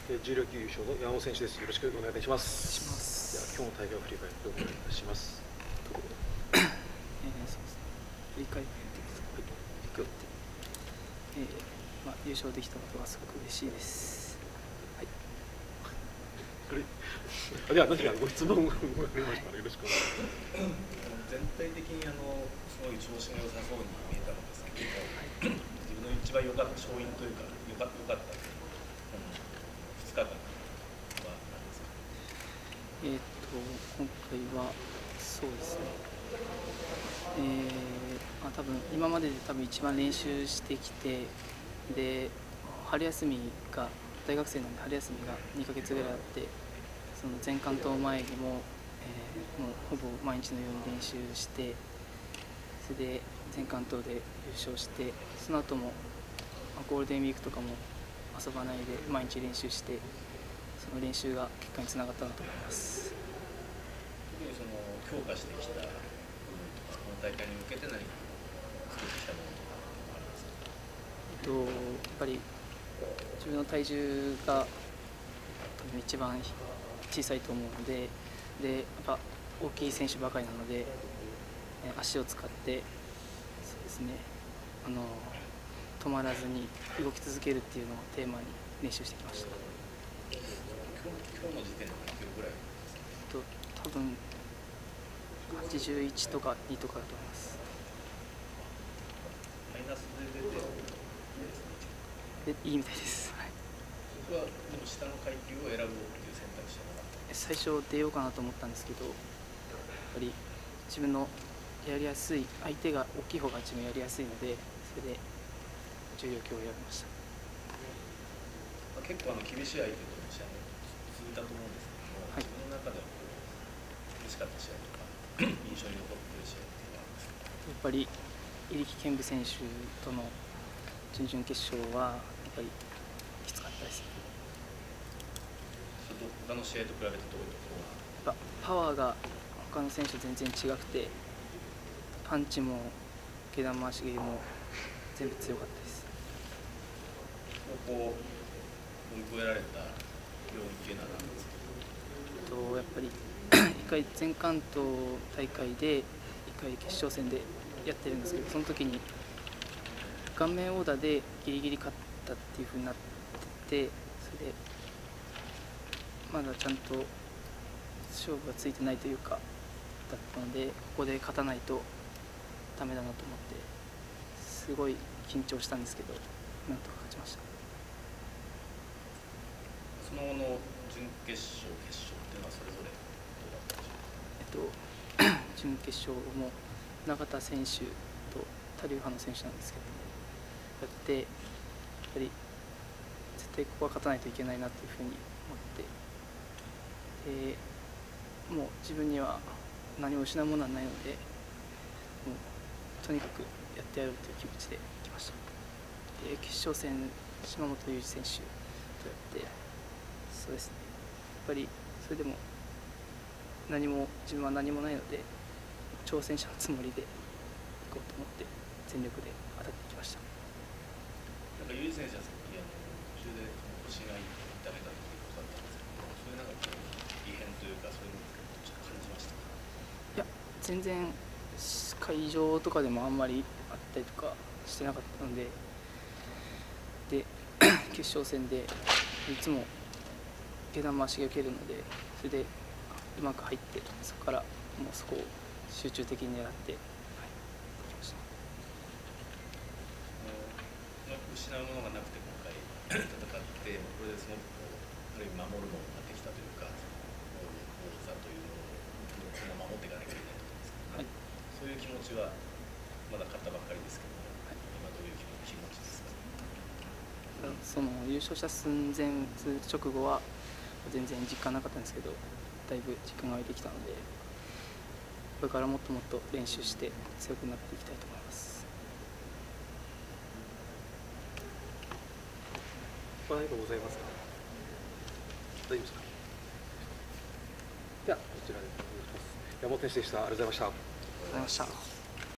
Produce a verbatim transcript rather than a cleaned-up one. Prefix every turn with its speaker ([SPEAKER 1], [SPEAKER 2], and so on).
[SPEAKER 1] 重量級優勝の山本選手です。よろしくお願いいたします。
[SPEAKER 2] します。
[SPEAKER 1] では今日の大会を振り返ってお願いいたします。
[SPEAKER 2] えー、そうですね。振り返ってください。えー、まあ優勝できたことはすごく嬉しいです。はい。
[SPEAKER 1] あれ、では何かご質問がありましたらよろしくお願いします。
[SPEAKER 3] 全体的にあのすごい調子が良さそうに見えたのですけど、はい、自分の一番良かった勝因というか良かった良かったふつかかんは何ですか。
[SPEAKER 2] えっと今回はそうですね。えー、まあ多分今までで多分一番練習してきて、で春休みが大学生なんで春休みがにかげつぐらいあって、その全関東前にも、えー、もうほぼ毎日のように練習して、それで全関東で優勝して、その後もゴールデンウィークとかも遊ばないで毎日練習して、その練習が結果につながったなと思います。
[SPEAKER 3] 特にその強化してきた部分とか、この大会に向けて何か作ってきたものとかありますか。
[SPEAKER 2] えっとやっぱり自分の体重が多分一番小さいと思うので、でやっぱ大きい選手ばかりなので、足を使ってそうですね、あの止まらずに動き続けるっていうのをテーマに練習してきました。
[SPEAKER 3] 今日、今日の時点で何キロぐらいですか。
[SPEAKER 2] と多分はちじゅういちとかにとかだと思います。
[SPEAKER 3] マイナスで出て
[SPEAKER 2] でいいみたいです。はい、
[SPEAKER 3] それはでも下の階級を選ぶっていう選択肢はなかった。
[SPEAKER 2] 最初出ようかなと思ったんですけど、やっぱり自分のやりやすい相手が大きい方が自分やりやすいので、それで重量級を選びました。
[SPEAKER 3] まあ、結構あの厳しい相手との試合も続いたと思うんですけども、はい、自分の中では苦しかった試合とか印象に残っている試合っていうのはあるんですか。
[SPEAKER 2] やっぱり入木健武選手との準々決勝はやっぱりきつかったですね。
[SPEAKER 3] それと他の試合と比べてどういうところが。
[SPEAKER 2] やっぱパワーが他の選手と全然違くて、パンチも下段回し蹴りも全部強かったです。
[SPEAKER 3] ここ乗り越えられた要因っていうのは何ですか。
[SPEAKER 2] とやっぱり一回全関東大会で一回決勝戦でやってるんですけど、その時に顔面オーダーでギリギリ勝ったっていう風になってて、それでまだちゃんと勝負がついてないというかだったので、ここで勝たないとダメだなと思ってすごい緊張したんですけど、なんとか勝ちました。
[SPEAKER 3] その後の準決勝決勝っていうのはそれぞれどうだったでしょうか。
[SPEAKER 2] えっと準決勝も永田選手と他流派の選手なんですけどもやって、やっぱり絶対ここは勝たないといけないなっていうふうに思って、でもう自分には何も失うものはないので、もうとにかくやってやろうという気持ちで来ました。で決勝戦島本雄二選手とやって、そうですね、やっぱりそれでも何も自分は何もないので挑戦者のつもりでいこうと思って全力で当たってきました。
[SPEAKER 3] なんか雄二選手はさっきあの途中で腰が痛めたっていうことだったんですけど、そういうなんか異変というかそういうのをちょっと感じましたか。
[SPEAKER 2] いや全然会場とかでもあんまりあったりとかしてなかったので、で決勝戦でいつも下段回しが受けるので、それでうまく入って、そこからもうそこを集中的に狙って、はい、いきました。
[SPEAKER 3] 失うものがなくて今回戦って、これですごくある意味守るものになってきたというか、王座というものを守っていかなきゃいけないと思うんですけど、はい、そういう気持ちはまだ勝ったばっかりですけど、はい、今どういう気持ちですか。
[SPEAKER 2] その優勝した寸前直後は全然実感なかったんですけど、だいぶ実感が湧いてきたので、これからもっともっと練習して強くなっていきたいと思います。
[SPEAKER 1] 何かございますか。大丈夫ですか。ではこちらでお願いします。山本選手でした。ありがとうございました。
[SPEAKER 2] ありがとうございました。